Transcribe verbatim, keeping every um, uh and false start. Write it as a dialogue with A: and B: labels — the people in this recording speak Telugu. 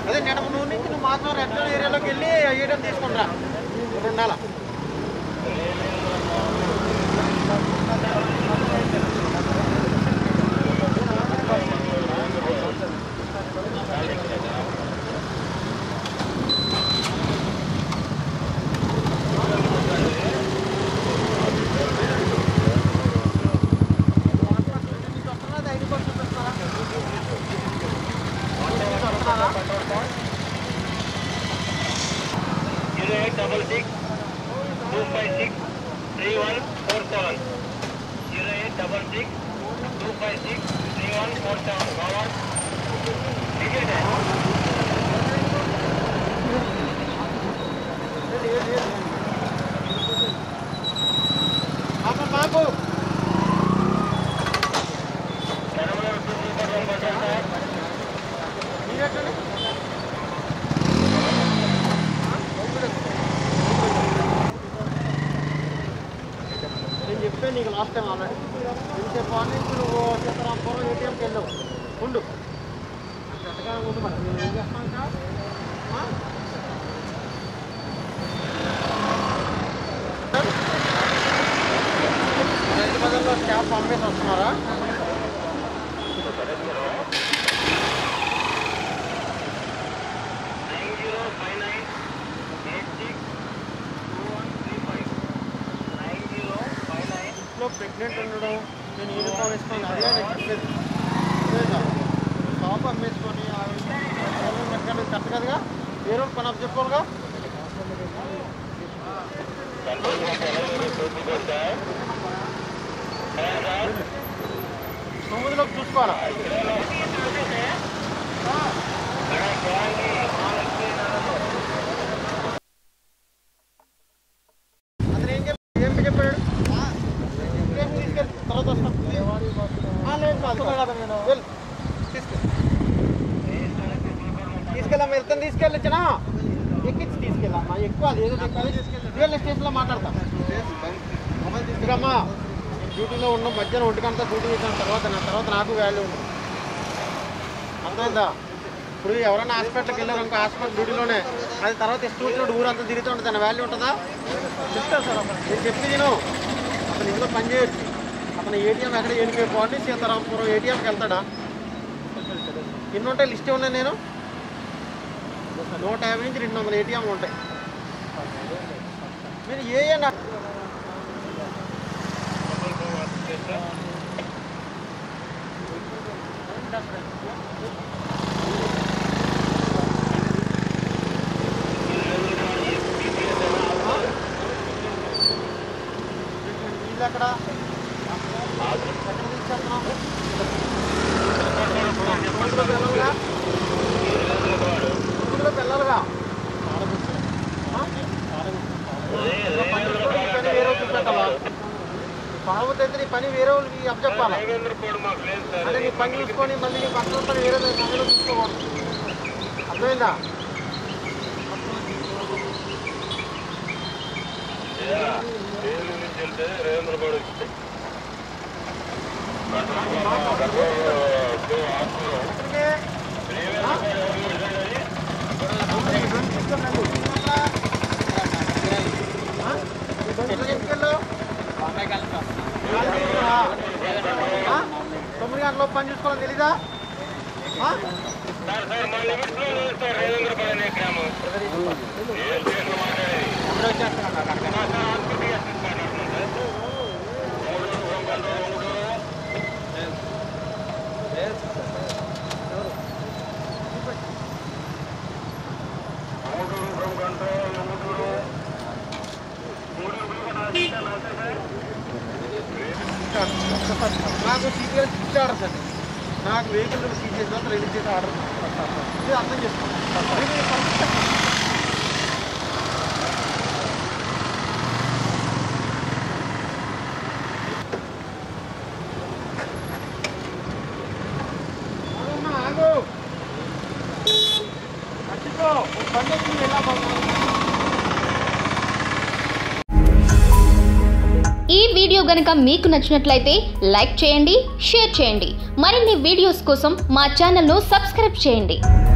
A: అదే నేను నువ్వు నుంచి నువ్వు మాత్రం రెడ్ జోన్ ఏరియాలోకి వెళ్ళి ఏటీఎం తీసుకుంటా ఉండాలా
B: double six two five six three one four seven zero eight double six two five six three one four seven Gawan ticket hai
A: apa babu
B: Chandrababu super room button sir
A: ini ada nih చెప్పే నీకు లాస్ట్ టైం ఆల్రెడీ ఇంతసేపు అని నువ్వు సీతారాంపురం ఏటీఎంకి వెళ్ళావు ఉండు చెట్టగా ఉండు మరి నేను ఏం చేస్తాను రైతు బజార్లో స్టాఫ్ అమ్మేసి వస్తున్నారా ప్రెగ్నెంట్ ఉండడం నేను యూనిఫామ్ వేసుకొని అదే నేను చెప్పేది షాప్ అమ్మేసుకొని కరెక్ట్ కదగా వేరే పని అప్ చెప్పుకోవాలిగా తొమ్మిదిలోకి చూసుకోవాలా అతను ఏం చెప్పాడు ఏం చెప్పాడు తర్వాత వస్తాం లేదు తీసుకెళ్ళమ్మా ఇతను తీసుకెళ్ళొచ్చినా ఎక్కించి తీసుకెళ్ళమ్మా ఎక్కువ అది ఏదో రైల్వే స్టేషన్లో మాట్లాడతాం తీసుకురమ్మా డ్యూటీలో ఉన్నాం మధ్యాహ్నం ఒంటికంతా డ్యూటీ చేసిన తర్వాత నా తర్వాత నాకు వాల్యూ ఉంది అర్థమైందా ఇప్పుడు ఎవరైనా హాస్పిటల్కి వెళ్ళారు ఇంకో హాస్పిటల్ డ్యూటీలోనే అది తర్వాత ఇష్టం వచ్చినట్టు ఊరంతా తిరుగుతూ ఉంటుంది దాని వాల్యూ ఉంటుందా చెప్తాను సార్ నేను చెప్పి నేను అతను ఇంట్లో పని చేయొచ్చు అతను ఏటీఎం ఎక్కడ ఎనిమిది పాయింట్ సీతారాంపురం ఏటీఎంకి వెళ్తాడా ఎన్ని ఉంటాయి లిస్ట్ ఉన్నాయి నేను నూట యాభై నుంచి రెండు వందల ఏటీఎంలు ఉంటాయి మీరు ఏ వీళ్ళు అక్కడ పిల్లలుగా వేరే చూపెట్టాలా బాగుంది అయితే నీ పని వేరే వాళ్ళకి అప్పచెప్పాలా అంటే నీ పని చూసుకొని మళ్ళీ నీ పక్కన పని వేరే పనిలో చూసుకోకూడదు అర్థమైందా తొమ్మిది గంటల పని చూసుకోవాలని తెలీదా నాకు సీరియల్ ఇచ్చి ఆర్డర్ సార్ నాకు వెహికల్ సీజ్ చేసిన తర్వాత రిలీజ్ చేసి ఆర్డర్ ఇది అర్థం చేసుకోండి ఆగు అచ్చిపో పండుగ ఎలా బాగుంది
C: ఈ వీడియో గనుక మీకు నచ్చినట్లయితే లైక్ చేయండి, షేర్ చేయండి. మరిన్ని వీడియోస్ కోసం మా ఛానల్ను సబ్స్క్రైబ్ చేయండి.